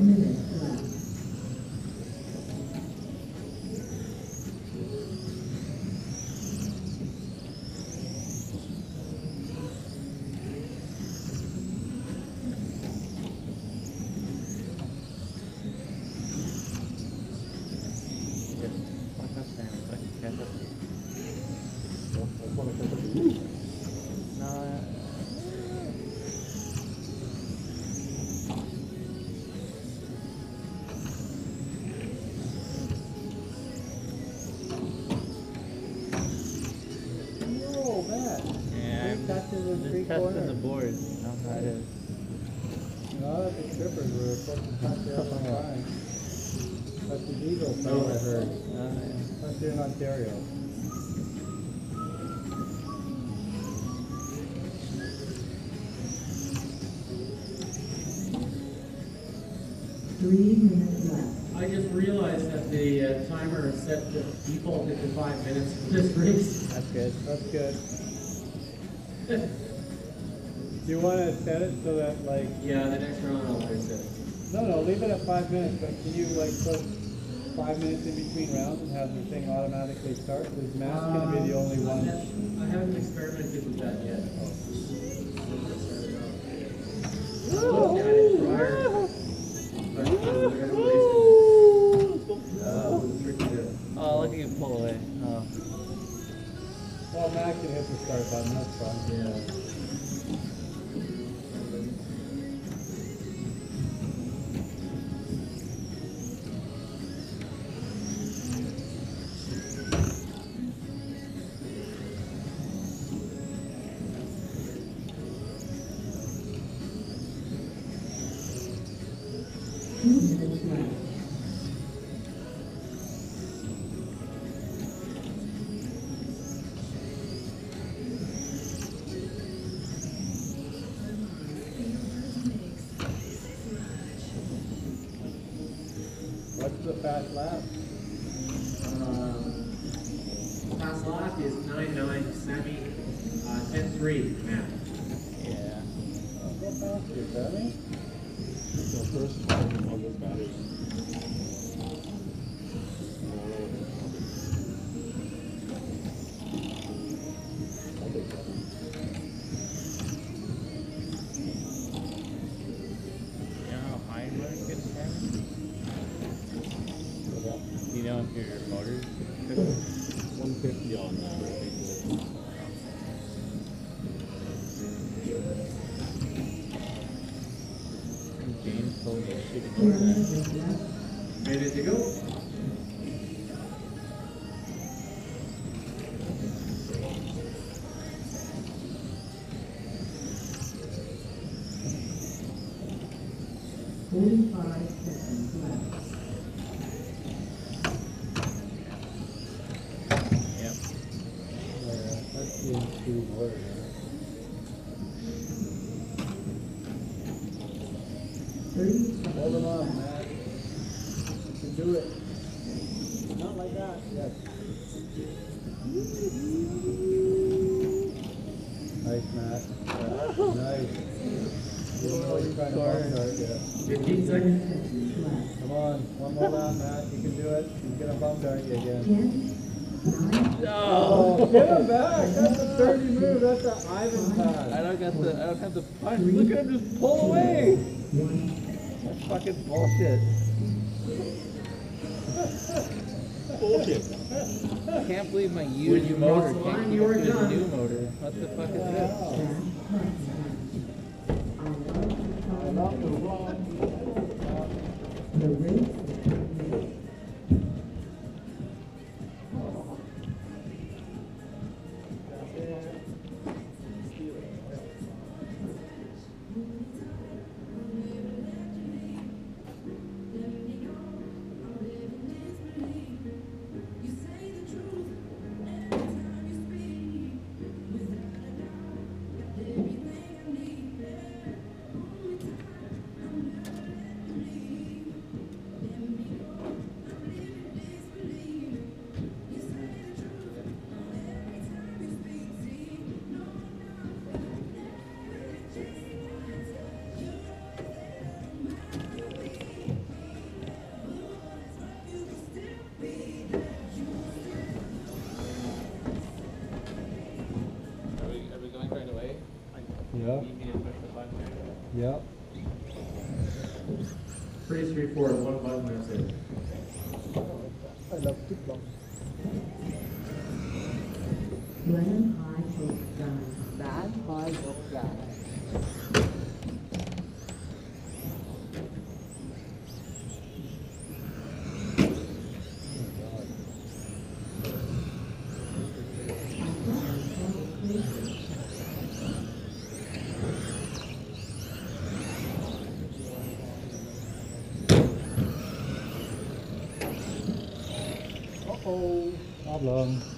minutes left. Testing the boards. How high it is. No, that's the strippers were supposed to touch the other time. That's the diesel song I heard. That's here in Ontario. I just realized that the timer is set to default to 5 minutes for this race. That's good. That's good. Do you want to set it so that, like... Yeah, the next round I'll fix it. No, leave it at 5 minutes, but can you, like, put 5 minutes in between rounds and have the thing automatically start? Because Matt's going to be the only one. I haven't experimented with that yet. Oh, look at you pull away. Oh. Well, Matt can hit the start button, that's fine. Yeah. What's the fast lap? Fast lap is 9.9 semi, 10.3 Matt. Yeah. Go faster, Sammy. So first, I'll go batteries. I'll take that. You know how high motor gets started? Do you know if your motor's 150 on James told me to shoot it. Ready to go? Yep. That's the two motor. Hold them off, Matt. You can do it. Not like that. Yes. Nice, Matt. Nice. You're trying to bump start, yeah. 15 seconds. Come on, one more lap, Matt. You can do it. He's gonna bump dart you again. Oh, get him back! That's a 30 move. That's an Ivan pass. I don't have the punch. Look at him just pull away. That's fucking bullshit. bullshit. I can't believe my used motor can't keep up to a new motor. What the fuck is this? The race Yeah. You need to push the button there. Yep. Pretty straightforward, one button, that's it. I love TikTok. Glenn High Hope Drive. Bad high of that. Uh-oh. Problem.